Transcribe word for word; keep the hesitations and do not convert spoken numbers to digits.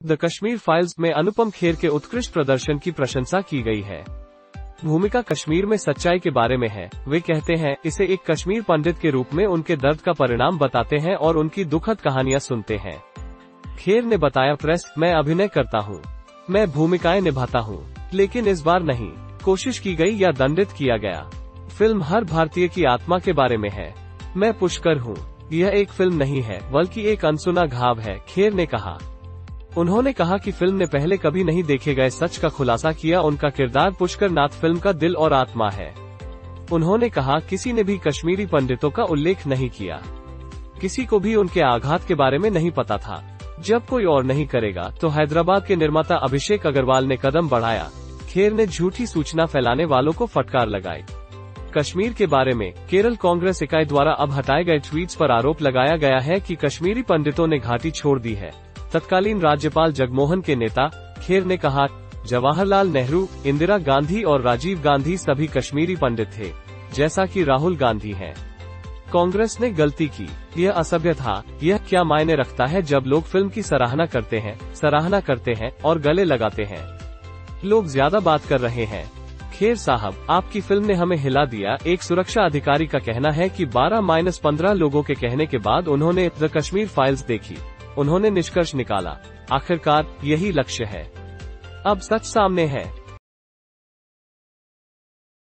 The Kashmir files में अनुपम खेर के उत्कृष्ट प्रदर्शन की प्रशंसा की गई है। भूमिका कश्मीर में सच्चाई के बारे में है। वे कहते हैं, इसे एक कश्मीर पंडित के रूप में उनके दर्द का परिणाम बताते हैं और उनकी दुखद कहानियां सुनते हैं। खेर ने बताया, प्रेस, मैं अभिनय करता हूँ, मैं भूमिकाएं निभाता हूँ, लेकिन इस बार नहीं कोशिश की गई या दंडित किया गया। फिल्म हर भारतीय की आत्मा के बारे में है। मैं पुष्कर हूँ। यह एक फिल्म नहीं है, बल्कि एक अनसुना घाव है, खेर ने कहा। उन्होंने कहा कि फिल्म ने पहले कभी नहीं देखे गए सच का खुलासा किया। उनका किरदार पुष्कर नाथ फिल्म का दिल और आत्मा है। उन्होंने कहा, किसी ने भी कश्मीरी पंडितों का उल्लेख नहीं किया। किसी को भी उनके आघात के बारे में नहीं पता था। जब कोई और नहीं करेगा तो हैदराबाद के निर्माता अभिषेक अग्रवाल ने कदम बढ़ाया। खेर ने झूठी सूचना फैलाने वालों को फटकार लगाई। कश्मीर के बारे में केरल कांग्रेस इकाई द्वारा अब हटाए गए ट्वीट्स पर आरोप लगाया गया है कि कश्मीरी पंडितों ने घाटी छोड़ दी है। तत्कालीन राज्यपाल जगमोहन के नेता खेर ने कहा, जवाहरलाल नेहरू, इंदिरा गांधी और राजीव गांधी सभी कश्मीरी पंडित थे, जैसा कि राहुल गांधी हैं। कांग्रेस ने गलती की, यह असभ्य था। यह क्या मायने रखता है जब लोग फिल्म की सराहना करते हैं, सराहना करते हैं और गले लगाते हैं। लोग ज्यादा बात कर रहे हैं। खेर साहब, आपकी फिल्म ने हमें हिला दिया। एक सुरक्षा अधिकारी का कहना है कि बारह माइनस पंद्रह लोगों के कहने के बाद उन्होंने द कश्मीर फाइल्स देखी। उन्होंने निष्कर्ष निकाला, आखिरकार यही लक्ष्य है। अब सच सामने है।